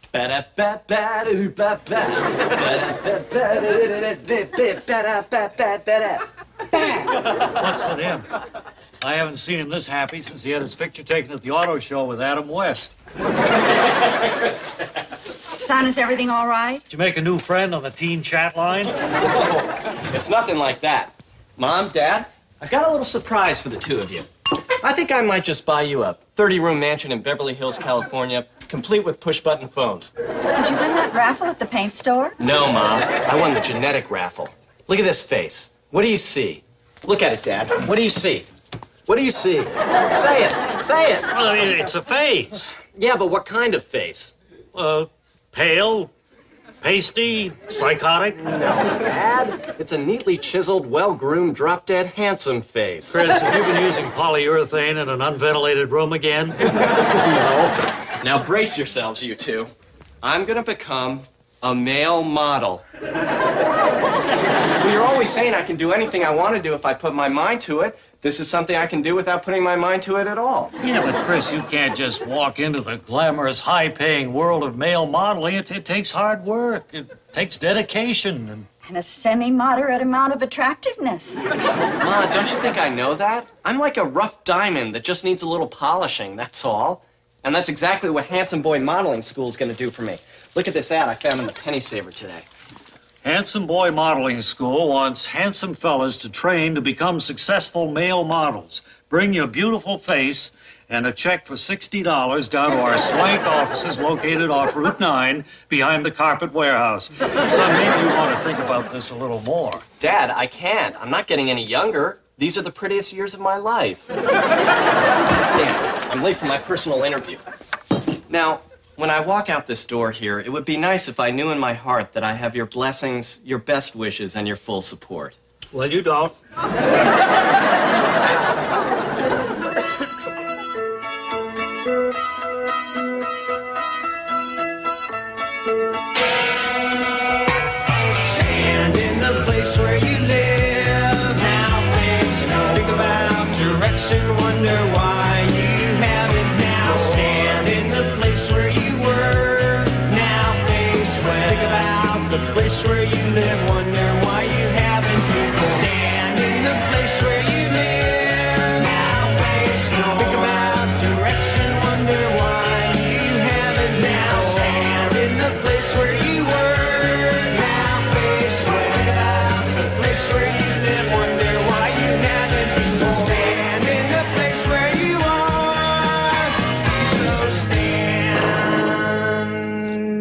What's with him? I haven't seen him this happy since he had his picture taken at the auto show with Adam West. Son, is everything all right? Did you make a new friend on the teen chat line? It's nothing like that. Mom, Dad, I've got a little surprise for the two of you. I think I might just buy you a 30-room mansion in Beverly Hills, California, complete with push-button phones. Did you win that raffle at the paint store? No, Mom. I won the genetic raffle. Look at this face. What do you see? Look at it, Dad. What do you see? What do you see? Say it. Say it. Well, it's a face. Yeah, but what kind of face? Pale, pasty, psychotic. No, Dad. It's a neatly chiseled, well-groomed, drop-dead, handsome face. Chris, have you been using polyurethane in an unventilated room again? No. Now brace yourselves, you two. I'm gonna become a male model. Well, you're always saying I can do anything I want to do if I put my mind to it. This is something I can do without putting my mind to it at all. Yeah, but Chris, you can't just walk into the glamorous, high-paying world of male modeling. It takes hard work. It takes dedication. And a semi-moderate amount of attractiveness. Ma, don't you think I know that? I'm like a rough diamond that just needs a little polishing, that's all. And that's exactly what Handsome Boy Modeling School is going to do for me. Look at this ad I found in the Penny Saver today. Handsome Boy Modeling School wants handsome fellas to train to become successful male models. Bring your beautiful face and a check for $60 down to our swank offices located off Route 9 behind the Carpet Warehouse. Son, maybe you want to think about this a little more. Dad, I can't. I'm not getting any younger. These are the prettiest years of my life. Damn, I'm late for my personal interview. Now, when I walk out this door here, it would be nice if I knew in my heart that I have your blessings, your best wishes, and your full support. Well, you don't. Stand in the place where you live. Now face no. Think about direction, wonder why you haven't now. Stand in the place where you were. Now face west. Think about the place where you live, wonder why you haven't. Stand in the place where you live. Now face no. Think about direction, wonder why you haven't now. Stand in the place where you were. Now face west. Think about the place where you live, wonder why you haven't. Stand in the place where you are. So stand.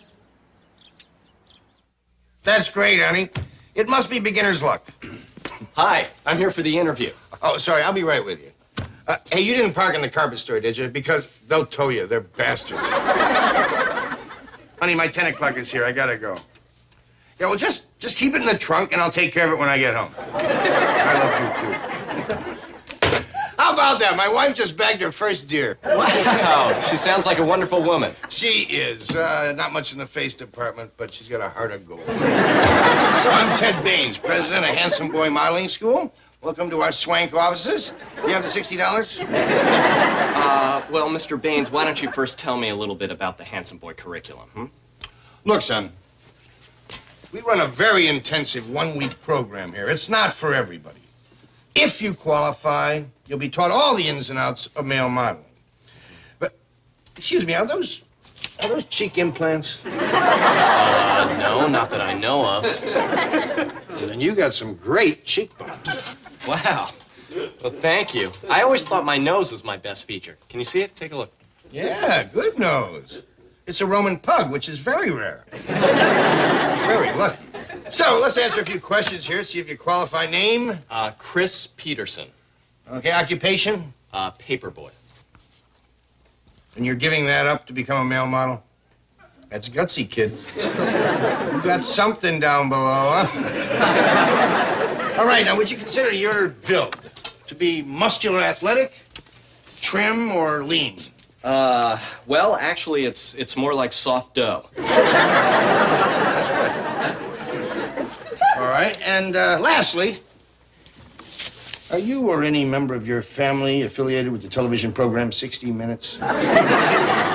That's great, honey. It must be beginner's luck. Hi, I'm here for the interview. Oh, sorry, I'll be right with you. Hey, you didn't park in the carpet store, did you? Because they'll tow you. They're bastards. Honey, my 10 o'clock is here. I gotta go. Yeah, well, just keep it in the trunk, and I'll take care of it when I get home. I love you, too. How about that? My wife just bagged her first deer. Wow, she sounds like a wonderful woman. She is. Not much in the face department, but she's got a heart of gold. So I'm Ted Baines, president of Handsome Boy Modeling School. Welcome to our swank offices. You have the $60? Well, Mr. Baines, why don't you first tell me a little bit about the Handsome Boy curriculum, Look, son, we run a very intensive one-week program here. It's not for everybody. If you qualify, you'll be taught all the ins and outs of male modeling. But, excuse me, are those cheek implants? No, not that I know of. Then you got some great cheekbones. Wow. Well, thank you. I always thought my nose was my best feature. Can you see it? Take a look. Yeah, good nose. It's a Roman pug, which is very rare. Very lucky. So, let's answer a few questions here, see if you qualify. Name? Chris Peterson. Okay, occupation? Paperboy. And you're giving that up to become a male model? That's gutsy, kid. You got something down below, huh? All right, now, would you consider your build to be muscular athletic, trim, or lean? Well, actually, it's more like soft dough. That's good. All right, and lastly, are you or any member of your family affiliated with the television program 60 Minutes?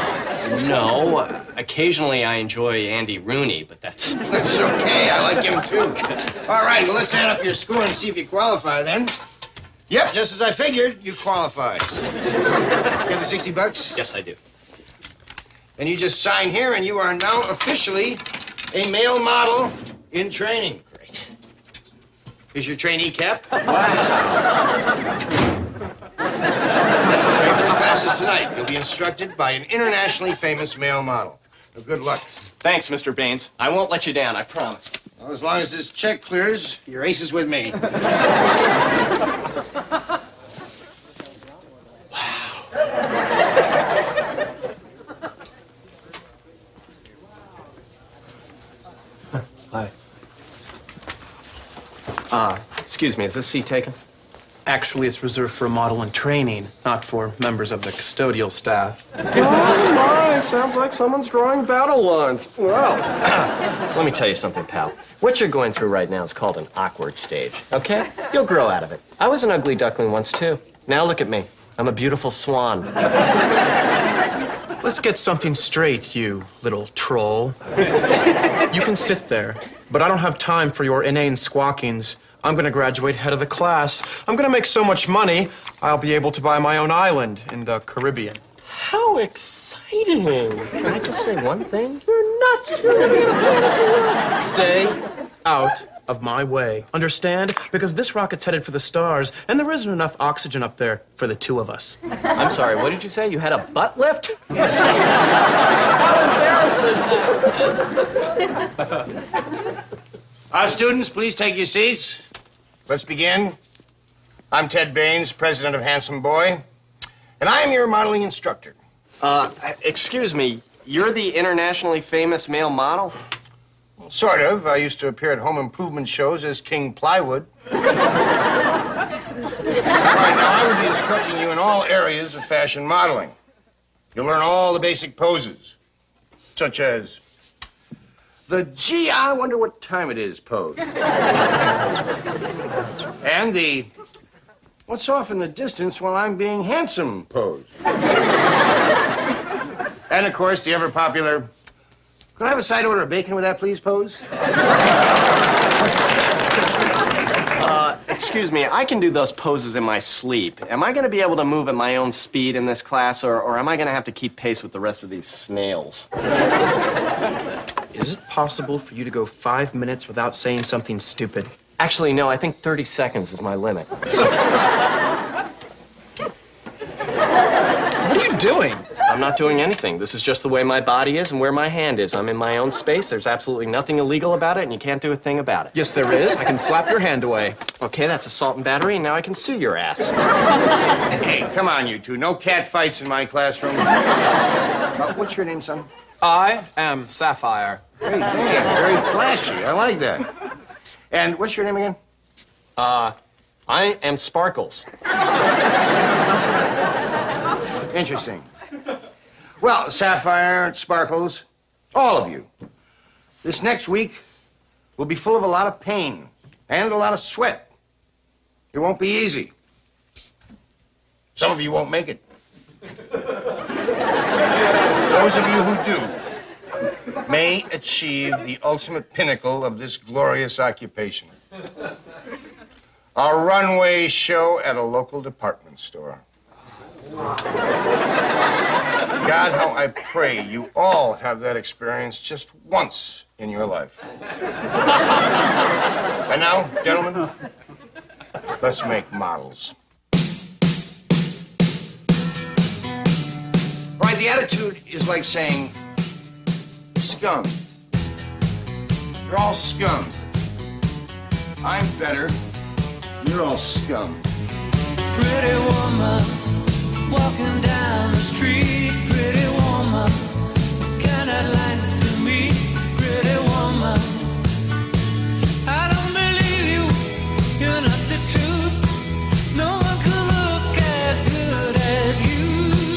No. Occasionally I enjoy Andy Rooney, but that's... That's okay. I like him, too. All right, well, let's add up your score and see if you qualify, then. Yep, just as I figured, you qualify. Get the 60 bucks? Yes, I do. And you just sign here, and you are now officially a male model in training. Great. Here's your trainee cap. Your first class is tonight. You'll be instructed by an internationally famous male model. So good luck. Thanks, Mr. Baines. I won't let you down, I promise. Well, as long as this check clears, your ace is with me. Hi. Excuse me, is this seat taken? Actually, it's reserved for a model in training, not for members of the custodial staff. Oh, my. Sounds like someone's drawing battle lines. Well, let me tell you something, pal. What you're going through right now is called an awkward stage, okay? You'll grow out of it. I was an ugly duckling once, too. Now look at me. I'm a beautiful swan. Let's get something straight, you little troll. You can sit there, but I don't have time for your inane squawkings. I'm gonna graduate head of the class. I'm gonna make so much money, I'll be able to buy my own island in the Caribbean. How exciting. Can I just say one thing? You're nuts. You're gonna be in a planet to Stay out of my way. Understand? Because this rocket's headed for the stars, and there isn't enough oxygen up there for the two of us. I'm sorry, what did you say? You had a butt lift? How embarrassing. Students, please take your seats. Let's begin. I'm Ted Baines, president of Handsome Boy, and I am your modeling instructor. Excuse me, you're the internationally famous male model? Sort of. I used to appear at home improvement shows as King Plywood. All right, now I will be instructing you in all areas of fashion modeling. You'll learn all the basic poses, such as the gee, I wonder what time it is pose. And the what's off in the distance while I'm being handsome pose. And, of course, the ever-popular, could I have a side order of bacon with that, please, pose? Excuse me, I can do those poses in my sleep. Am I going to be able to move at my own speed in this class, or am I going to have to keep pace with the rest of these snails? Is it possible for you to go 5 minutes without saying something stupid? Actually, no, I think 30 seconds is my limit. What are you doing? I'm not doing anything. This is just the way my body is and where my hand is. I'm in my own space. There's absolutely nothing illegal about it, and you can't do a thing about it. Yes, there is. I can slap your hand away. Okay, that's assault and battery, and now I can sue your ass. Hey, come on, you two. No cat fights in my classroom. What's your name, son? I am Sapphire. Great name. Very flashy. I like that. And what's your name again? I am Sparkles. Interesting. Well, Sapphire, Sparkles, all of you, this next week will be full of a lot of pain and a lot of sweat. It won't be easy. Some of you won't make it. Those of you who do may achieve the ultimate pinnacle of this glorious occupation. A runway show at a local department store. God, how I pray you all have that experience just once in your life. And now, gentlemen, let's make models. All right, the attitude is like saying, scum. You're all scum. I'm better. You're all scum. Pretty woman walking down the street. Pretty woman, kind of like to meet. Pretty woman, I don't believe you. You're not the truth. No one could look as good as you.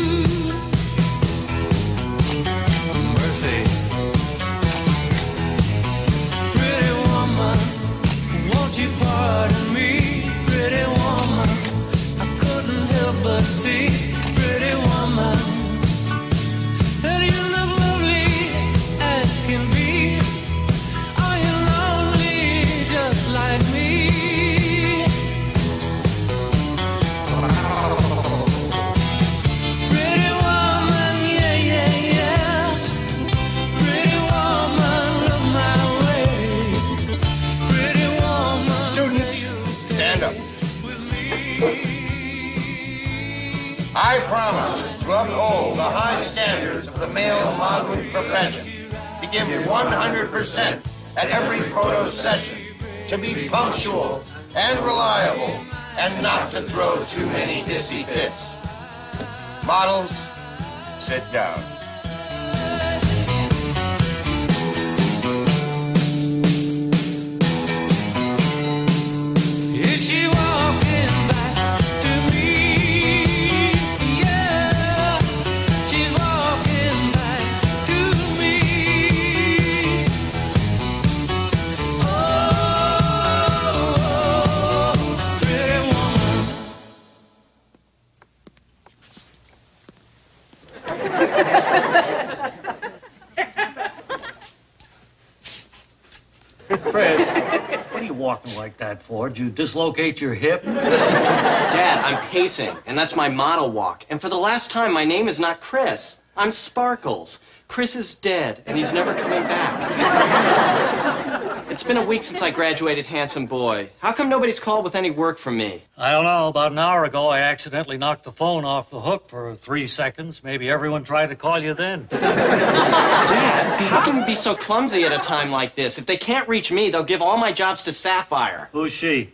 Mercy. Pretty woman, won't you pardon me? Pretty woman, I couldn't help but see. Pretty woman. uphold the high standards of the male modeling profession, to give 100% at every photo session, to be punctual and reliable, and not to throw too many hissy fits. Models, sit down. Is she walking back to me? Yeah, she's walking back to me. Oh, pretty woman. Chris, what are you walking like that for? Did you dislocate your hip? Dad, I'm pacing, and that's my model walk. And for the last time, my name is not Chris. I'm Sparkles. Chris is dead, and he's never coming back. It's been a week since I graduated Handsome Boy. How come nobody's called with any work from me? I don't know. About an hour ago, I accidentally knocked the phone off the hook for 3 seconds. Maybe everyone tried to call you then. Dad, how can you be so clumsy at a time like this? If they can't reach me, they'll give all my jobs to Sapphire. Who's she?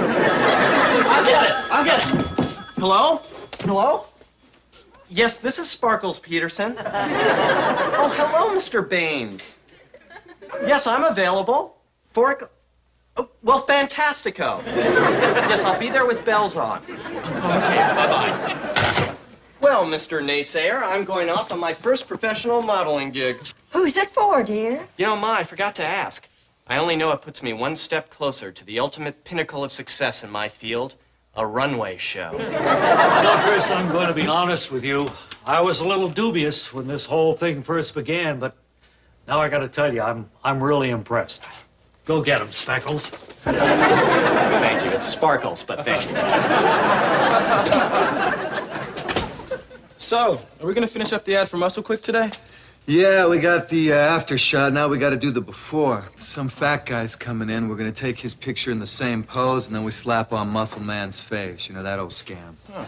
I'll get it. Hello? Hello? Yes, this is Sparkles Peterson. Oh, hello, Mr. Baines. Yes, I'm available. Oh, well, fantastico. Yes, I'll be there with bells on. Okay, bye-bye. Well, Mr. Naysayer, I'm going off on my first professional modeling gig. Who's it for, dear? You know, Ma, I forgot to ask. I only know it puts me one step closer to the ultimate pinnacle of success in my field, a runway show. No, Chris, I'm going to be honest with you. I was a little dubious when this whole thing first began, but now I got to tell you, I'm really impressed. Go get him, Speckles. Thank you. It's Sparkles, but thank you. So, are we gonna finish up the ad for Muscle Quick today? Yeah, we got the after shot. Now we got to do the before. Some fat guy's coming in. We're going to take his picture in the same pose, and then we slap on Muscle Man's face. You know, that old scam. Huh.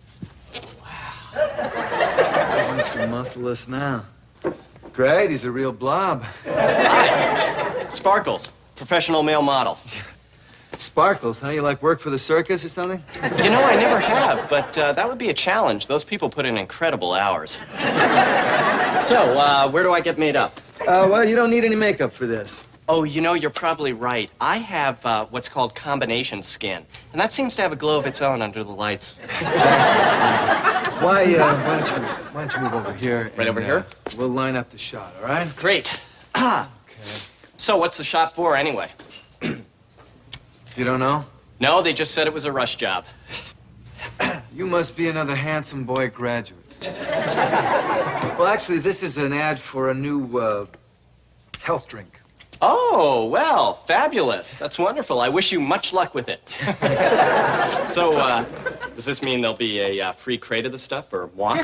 Here's Mr. Muscleless now. Great, he's a real blob. Hi. Sparkles, professional male model. Sparkles, huh? You like work for the circus or something? You know, I never have, but that would be a challenge. Those people put in incredible hours. So, where do I get made up? Well, you don't need any makeup for this. Oh, you know, you're probably right. I have what's called combination skin, and that seems to have a glow of its own under the lights. Exactly. Why don't you move over here? Right over here? We'll line up the shot, all right? Great. Okay. So, what's the shot for, anyway? You don't know? No, they just said it was a rush job. You must be another Handsome Boy graduate. Well, actually, this is an ad for a new health drink. Oh, well, fabulous. That's wonderful. I wish you much luck with it. So, does this mean there'll be a free crate of the stuff, or what?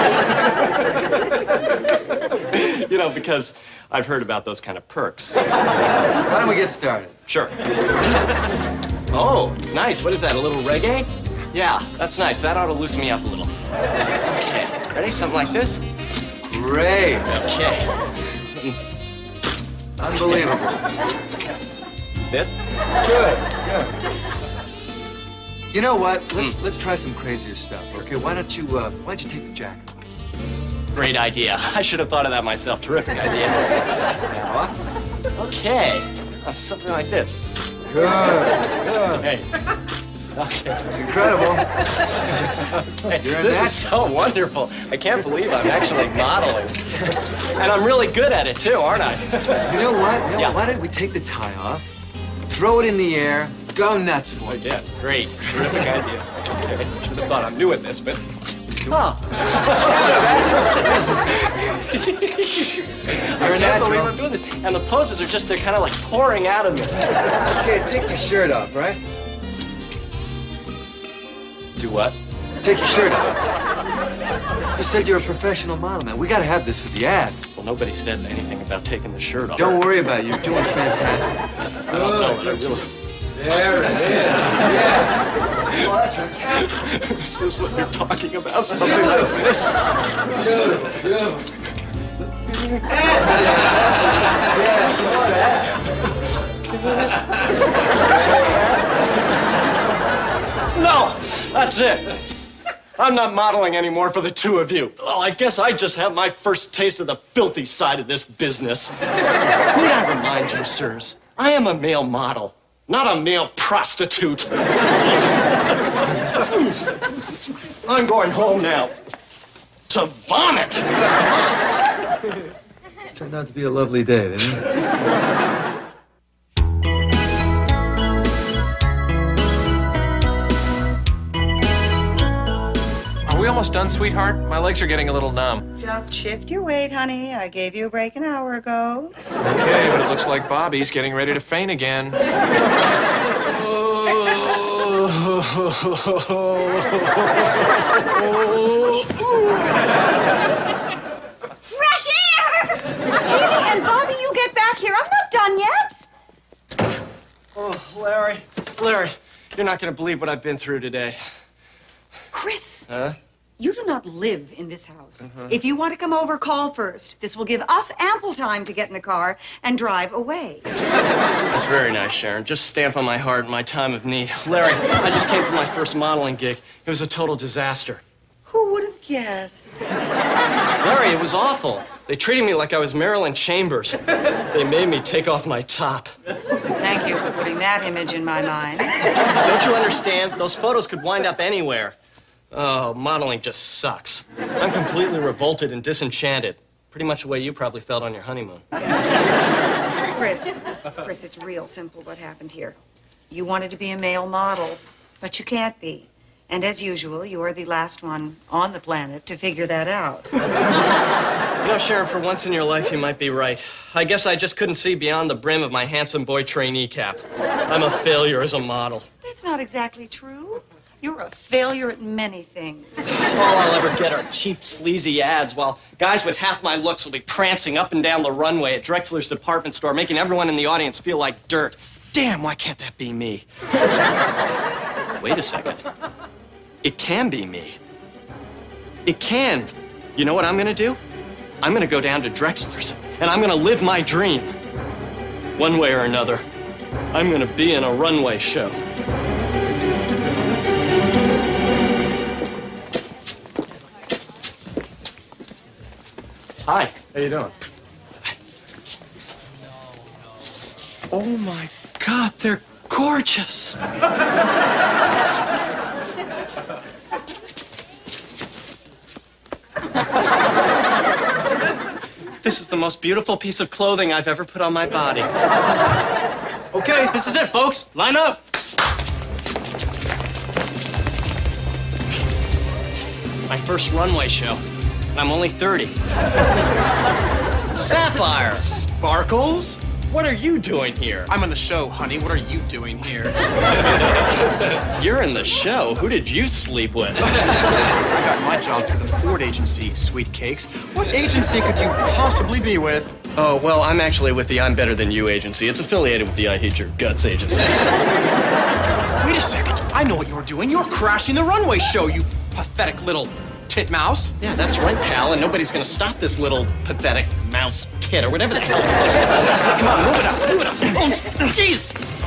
You know, because I've heard about those kind of perks. Why don't we get started? Sure. Oh, nice. What is that, a little reggae? Yeah, that's nice. That ought to loosen me up a little. Okay, ready? Something like this? Great. Okay. Unbelievable. This? Good. You know what? Let's try some crazier stuff. Okay, why don't you take the jacket? Great idea. I should have thought of that myself. Terrific idea. Okay. Something like this. Good. Hey. Okay. It's incredible. Okay. You're a This natural. is so wonderful. I can't believe I'm actually modeling. And I'm really good at it, too, aren't I? You know what? Yeah. Why don't we take the tie off, throw it in the air, go nuts for it. Yeah, great. Terrific idea. Okay. Should have thought I'm doing this, but... Oh. You're a I can't believe natural. I'm doing this. And the poses are just, they're kind of like pouring out of me. Okay, take your shirt off, right? Do what? Take your shirt off. You said you're a professional model, man. We gotta have this for the ad. Well, nobody said anything about taking the shirt off. Don't worry about it. You're doing fantastic. I don't know, but I really... There it is. Yeah. that's fantastic. This is what you're talking about. Something like this. That's it. Yeah, some more of that. No, that's it. I'm not modeling anymore for the two of you. Well, I guess I just have my first taste of the filthy side of this business. Need I remind you, sirs, I am a male model, not a male prostitute. I'm going home now to vomit. It's turned out to be a lovely day, didn't it? Are we almost done, sweetheart? My legs are getting a little numb. Just shift your weight, honey. I gave you a break an hour ago. Okay, but it looks like Bobby's getting ready to faint again. Fresh air! Amy and Bobby, you get back here. I'm not done yet. Oh, Larry, you're not going to believe what I've been through today. Chris, Huh? you do not live in this house. If you want to come over, call first. This will give us ample time to get in the car and drive away. That's very nice, Sharon. Just stamp on my heart in my time of need. Larry, I just came from my first modeling gig. It was a total disaster. Who would have guessed? Larry, it was awful. They treated me like I was Marilyn Chambers. They made me take off my top. Thank you for putting that image in my mind. Don't you understand? Those photos could wind up anywhere. Oh, modeling just sucks. I'm completely revolted and disenchanted. Pretty much the way you probably felt on your honeymoon. Chris, it's real simple what happened here. You wanted to be a male model, but you can't be. And as usual, you are the last one on the planet to figure that out. You know, Sharon, for once in your life, you might be right. I guess I just couldn't see beyond the brim of my handsome boy trainee cap. I'm a failure as a model. That's not exactly true. You're a failure at many things. All I'll ever get are cheap, sleazy ads, while guys with half my looks will be prancing up and down the runway at Drexler's department store, making everyone in the audience feel like dirt. Damn, why can't that be me? Wait a second. It can be me. It can. You know what I'm gonna do? I'm gonna go down to Drexler's, and I'm gonna live my dream. One way or another, I'm gonna be in a runway show. Hi. How you doing? Oh my God, they're gorgeous. This is the most beautiful piece of clothing I've ever put on my body. Okay, this is it, folks. Line up. My first runway show. And I'm only 30. Sapphire! Sparkles? What are you doing here? I'm in the show, honey. What are you doing here? You're in the show. Who did you sleep with? I got my job through the Ford agency, Sweet Cakes. What agency could you possibly be with? Oh, well, I'm actually with the I'm Better Than You agency. It's affiliated with the I Hate Your Guts agency. Wait a second. I know what you're doing. You're crashing the runway show, you pathetic little titmouse. Yeah, that's right, pal, and nobody's gonna stop this little pathetic mouse tit or whatever the hell. Just come on, move it up, move it up. Oh, jeez.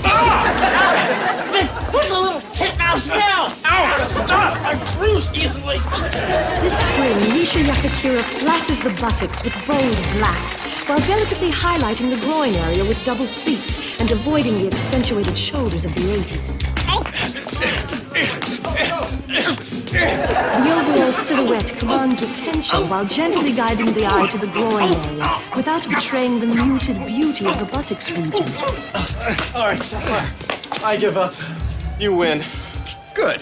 Who's a little titmouse now? Ow! Stop! I'm bruised easily. This spring, Misha Yakakira flatters the buttocks with bold blacks, while delicately highlighting the groin area with double pleats and avoiding the accentuated shoulders of the 80s. The overall silhouette commands attention while gently guiding the eye to the groin area without betraying the muted beauty of the buttocks region. All right, Sapphire. I give up. You win. Good.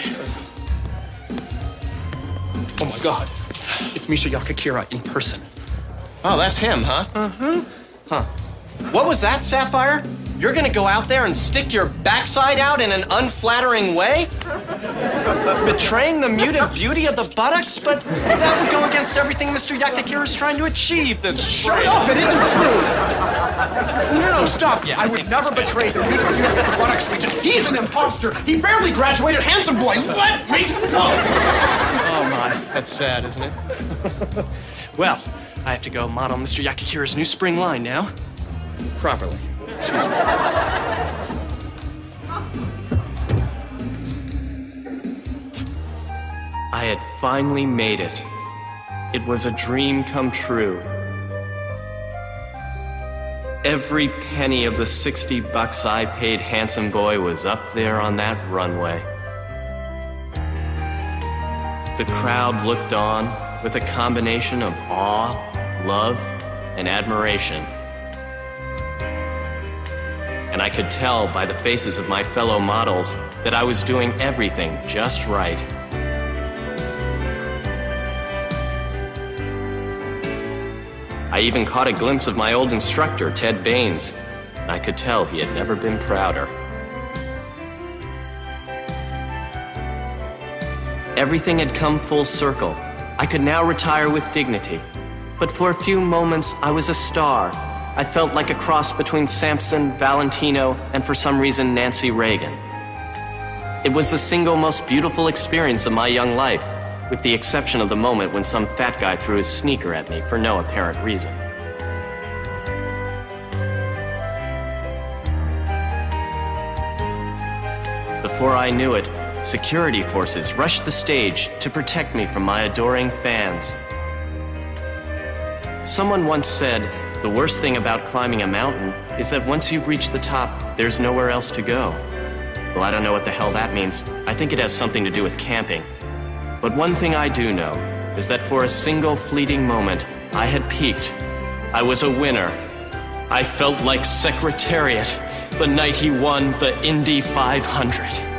Oh my God. It's Misha Yakakira in person. Oh, that's him, huh? Uh-huh. Huh. What was that, Sapphire? You're gonna go out there and stick your backside out in an unflattering way? Betraying the muted beauty of the buttocks? But that would go against everything Mr. Yakakira is trying to achieve this spring. Shut up! It isn't true! No, stop. I would never betray the beauty of the buttocks region. He's an imposter. He barely graduated. Handsome boy. Let me go! Oh, my. That's sad, isn't it? Well, I have to go model Mr. Yakakira's new spring line now. Properly. Excuse me. I had finally made it. It was a dream come true. Every penny of the $60 I paid Handsome Boy was up there on that runway. The crowd looked on with a combination of awe, love, and admiration. And I could tell by the faces of my fellow models that I was doing everything just right. I even caught a glimpse of my old instructor, Ted Baines, and I could tell he had never been prouder. Everything had come full circle. I could now retire with dignity. But for a few moments, I was a star. I felt like a cross between Samson, Valentino, and for some reason, Nancy Reagan. It was the single most beautiful experience of my young life, with the exception of the moment when some fat guy threw his sneaker at me for no apparent reason. Before I knew it, security forces rushed the stage to protect me from my adoring fans. Someone once said, the worst thing about climbing a mountain is that once you've reached the top, there's nowhere else to go. Well, I don't know what the hell that means. I think it has something to do with camping. But one thing I do know is that for a single fleeting moment, I had peaked. I was a winner. I felt like Secretariat the night he won the Indy 500.